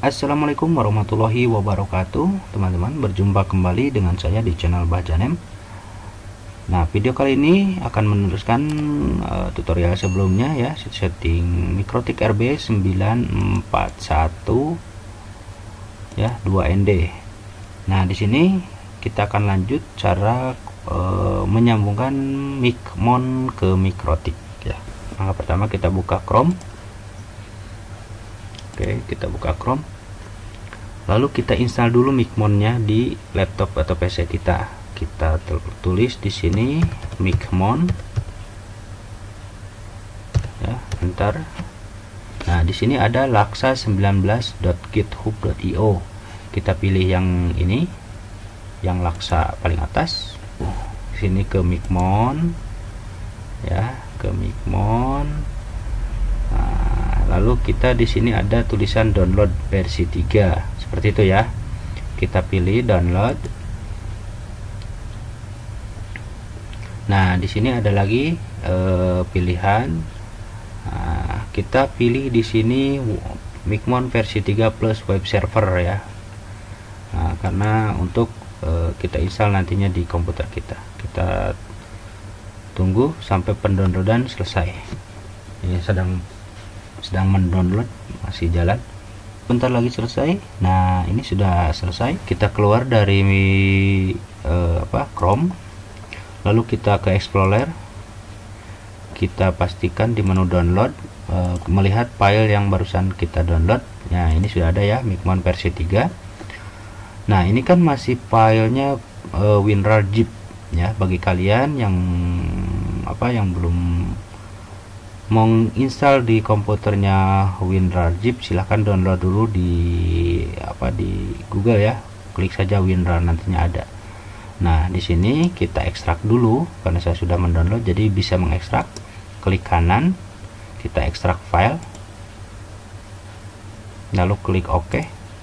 Assalamualaikum warahmatullahi wabarakatuh. Teman-teman, berjumpa kembali dengan saya di channel Bajanem. Nah, video kali ini akan meneruskan tutorial sebelumnya ya, setting Mikrotik RB 941 ya, 2ND. Nah, di sini kita akan lanjut cara menyambungkan Micmon ke Mikrotik ya. Maka pertama kita buka Chrome. Oke, kita buka Chrome. Lalu kita install dulu Micmonnya di laptop atau PC kita. Kita tulis di sini Micmon ya, enter. Nah, di sini ada laksa19.github.io. Kita pilih yang ini, yang laksa paling atas. Di sini ke Micmon ya, ke Micmon. Nah, lalu kita di sini ada tulisan download versi 3 seperti itu ya. Kita pilih download. Nah, di sini ada lagi pilihan. Nah, kita pilih di sini Micmon versi 3 plus web server ya. Nah, karena untuk kita install nantinya di komputer kita. Kita tunggu sampai pendownloadan selesai. Ini sedang mendownload, masih jalan. Bentar lagi selesai. Nah, ini sudah selesai. Kita keluar dari Chrome, lalu kita ke Explorer. Kita pastikan di menu download melihat file yang barusan kita download. Nah, ini sudah ada ya, Micmon versi 3. Nah, ini kan masih filenya WinRAR zip ya. Bagi kalian yang belum menginstal di komputernya WinRAR zip, silahkan download dulu di Google ya. Klik saja WinRAR, nantinya ada. Nah, di sini kita ekstrak dulu karena saya sudah mendownload, jadi bisa mengekstrak. Klik kanan, kita ekstrak file, lalu klik OK.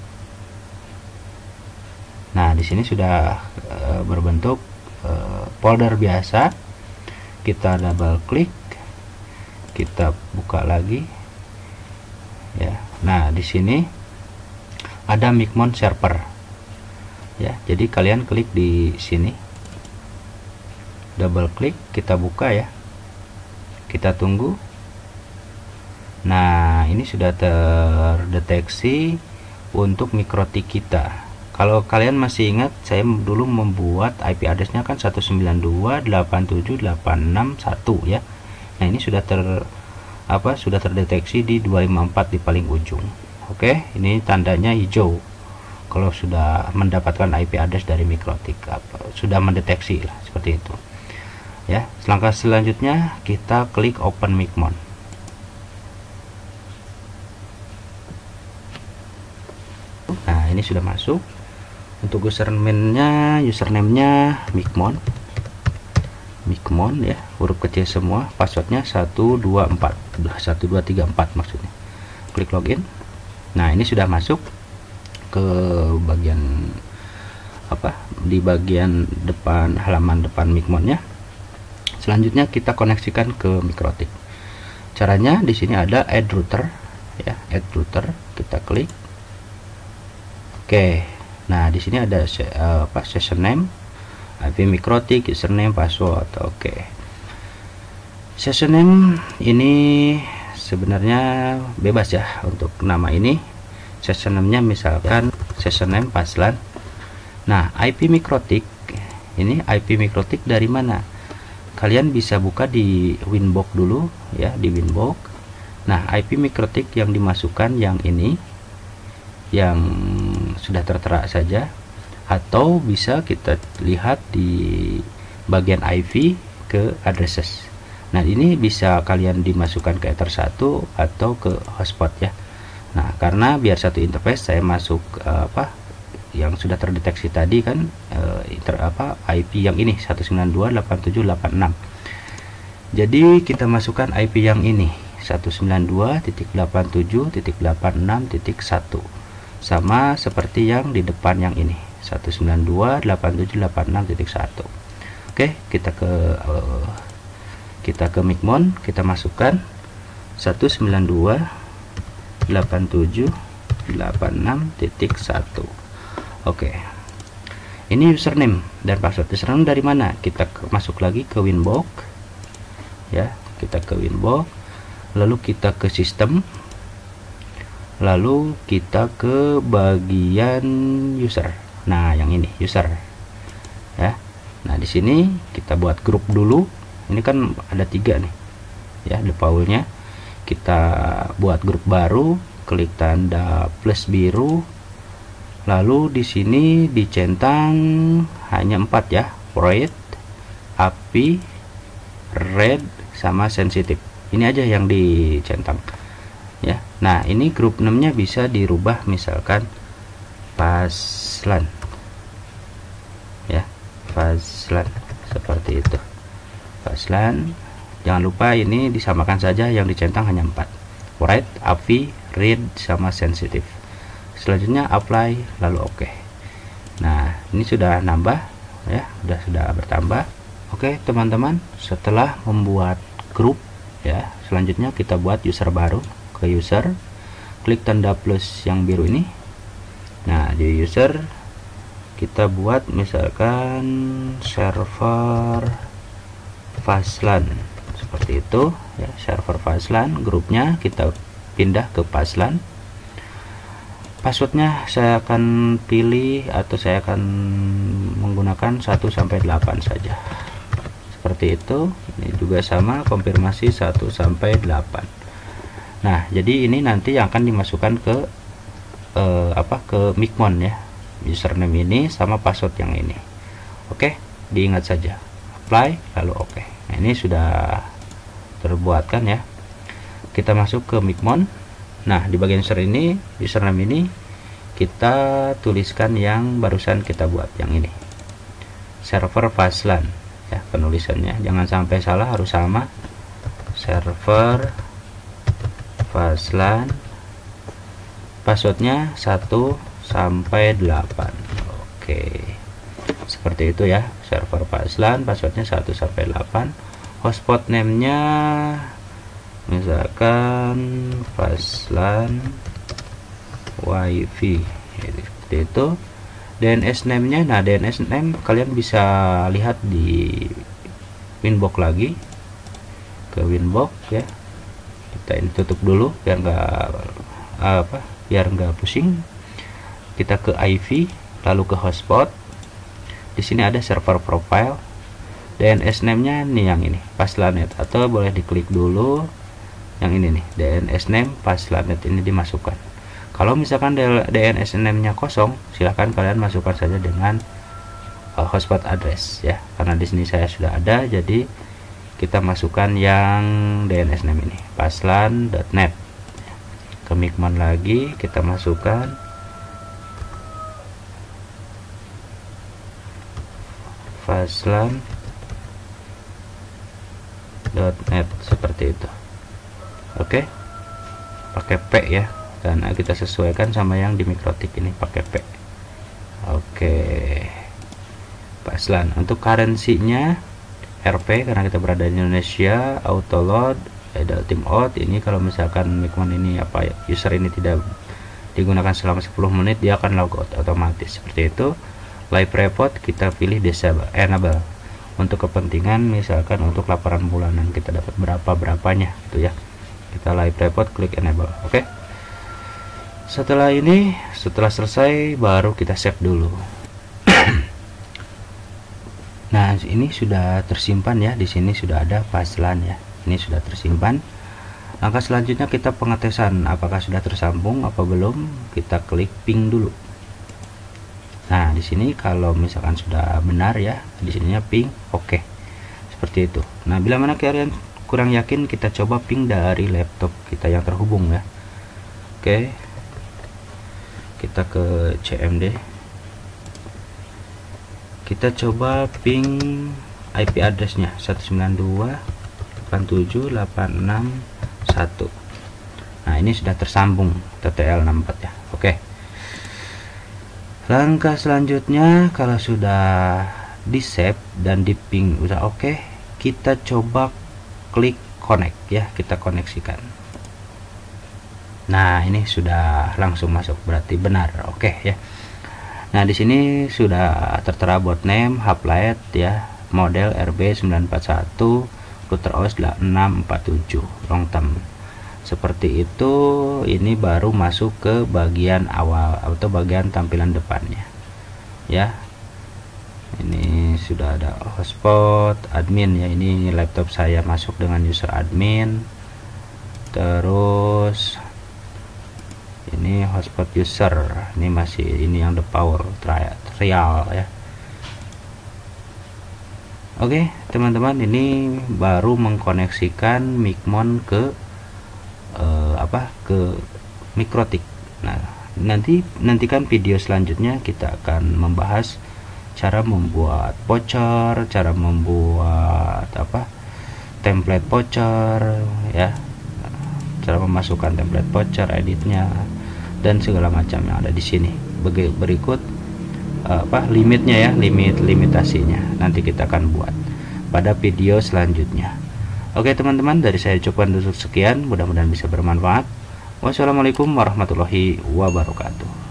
Nah, di sini sudah berbentuk folder biasa. Kita double klik, kita buka lagi ya. Nah, di sini ada Micmon server ya, jadi kalian klik di sini, double klik, kita buka ya, kita tunggu. Nah, ini sudah terdeteksi untuk Mikrotik kita. Kalau kalian masih ingat, saya dulu membuat IP addressnya kan 192.87.861 ya. Nah, ini sudah terdeteksi di 254 di paling ujung. Oke, ini tandanya hijau kalau sudah mendapatkan IP address dari Mikrotik, sudah mendeteksi lah, seperti itu ya. Langkah selanjutnya kita klik open Micmon. Nah, ini sudah masuk. Untuk username-nya Micmon ya, huruf kecil semua. Passwordnya 1234 maksudnya. Klik login. Nah, ini sudah masuk ke bagian di bagian depan, halaman depan Micmonnya. Selanjutnya kita koneksikan ke Mikrotik. Caranya di sini ada add router ya, add router, kita klik. Oke. Nah, di sini ada session name, IP Mikrotik, username, password. Oke. Session name ini sebenarnya bebas ya untuk nama ini. Session name-nya misalkan session name Paslan. Nah, IP Mikrotik ini, IP Mikrotik dari mana? Kalian bisa buka di Winbox dulu ya, di Winbox. Nah, IP Mikrotik yang dimasukkan yang ini, yang sudah tertera saja, atau bisa kita lihat di bagian IP ke addresses. Nah, ini bisa kalian dimasukkan ke Ether 1 atau ke hotspot ya. Nah, karena biar satu interface, saya masuk yang sudah terdeteksi tadi kan, IP yang ini 192.87.86. Jadi kita masukkan IP yang ini 192.87.86.1, sama seperti yang di depan yang ini 192.87.86.1. Oke, kita ke Micmon, kita masukkan 192.87.86.1 86.1. Oke, ini username dan password. Username dari mana? Kita masuk lagi ke Winbox ya, kita ke Winbox, lalu kita ke sistem, lalu kita ke bagian user. Nah, yang ini user ya. Nah, di sini kita buat grup dulu. Ini kan ada 3 nih ya, defaultnya. Kita buat grup baru, klik tanda plus biru, lalu di sini dicentang hanya 4 ya, void, api, red, sama sensitif. Ini aja yang dicentang ya. Nah, ini grup namanya bisa dirubah, misalkan Fazlan ya, Fazlan seperti itu, Fazlan. Jangan lupa ini disamakan saja, yang dicentang hanya 4, white, api, red, sama sensitif. Selanjutnya apply, lalu oke. Nah, ini sudah nambah ya, sudah bertambah. Oke teman-teman, setelah membuat grup ya, selanjutnya kita buat user baru. Ke user, klik tanda plus yang biru ini. Nah, di user kita buat misalkan server Fazlan seperti itu ya, server Fazlan. Grupnya kita pindah ke Fazlan. Passwordnya saya akan pilih, atau saya akan menggunakan 1 sampai 8 saja seperti itu. Ini juga sama, konfirmasi 1 sampai 8. Nah, jadi ini nanti yang akan dimasukkan ke ke Micmon ya, username ini sama password yang ini. Oke, diingat saja, apply lalu oke. Nah, ini sudah terbuatkan ya. Kita masuk ke Micmon. Nah, di bagian user ini, username ini kita tuliskan yang barusan kita buat, yang ini, server Fazlan ya, penulisannya jangan sampai salah, harus sama, server Fazlan. Passwordnya 1 sampai 8. Oke, seperti itu ya, server Fazlan, passwordnya 1 sampai 8. Hotspot namenya misalkan Fazlan wifi seperti itu. DNS namenya, nah DNS name kalian bisa lihat di Winbox lagi, ke Winbox ya. Kita ini tutup dulu biar nggak pusing. Kita ke IV, lalu ke hotspot. Di sini ada server profile. DNS name-nya nih yang ini, Fazlanet, atau boleh diklik dulu yang ini nih, DNS name Fazlanet, ini dimasukkan. Kalau misalkan DNS name-nya kosong, silahkan kalian masukkan saja dengan hotspot address ya. Karena di sini saya sudah ada, jadi kita masukkan yang DNS name ini, fazlan.net. Ke Micmon lagi, kita masukkan fazlan.net seperti itu. Oke, pakai P ya, dan kita sesuaikan sama yang di Mikrotik ini pakai P. Oke, Fazlan. Untuk currency-nya RP karena kita berada di Indonesia. Auto load, ada tim out. Ini kalau misalkan Micmon ini user ini tidak digunakan selama 10 menit, dia akan logout otomatis seperti itu. Live report kita pilih enable untuk kepentingan misalkan untuk laporan bulanan kita dapat berapanya gitu ya. Kita live report, klik enable. Oke. Setelah ini, setelah selesai baru kita save dulu. Nah, ini sudah tersimpan ya, di sini sudah ada Fazlan ya. Ini sudah tersimpan. Langkah selanjutnya kita pengetesan apakah sudah tersambung apa belum. Kita klik ping dulu. Nah, di sini kalau misalkan sudah benar ya, di sininya ping oke. Seperti itu. Nah, bila mana kalian kurang yakin, kita coba ping dari laptop kita yang terhubung ya. Oke. Kita ke CMD. Kita coba ping IP addressnya 192.87.861. Nah, ini sudah tersambung TTL64 ya. Oke. Langkah selanjutnya, kalau sudah di save dan di ping udah oke, kita coba klik connect ya, kita koneksikan. Nah, ini sudah langsung masuk, berarti benar. Oke ya. Nah, di sini sudah tertera board name, hub light ya, model RB941, router OS 647 long term. Seperti itu. Ini baru masuk ke bagian awal atau bagian tampilan depannya ya. Ini sudah ada hotspot, admin ya, ini laptop saya masuk dengan user admin. Terus ini hotspot user, ini masih ini yang the power trial ya. Oke teman-teman, ini baru mengkoneksikan Micmon ke ke Mikrotik. Nah, nantikan video selanjutnya kita akan membahas cara membuat voucher, cara membuat template voucher ya, cara memasukkan template voucher, editnya, dan segala macam yang ada di sini. Berikut limitnya ya, limitasinya nanti kita akan buat pada video selanjutnya. Oke teman-teman, dari saya cukupkan untuk sekian, mudah-mudahan bisa bermanfaat. Wassalamualaikum warahmatullahi wabarakatuh.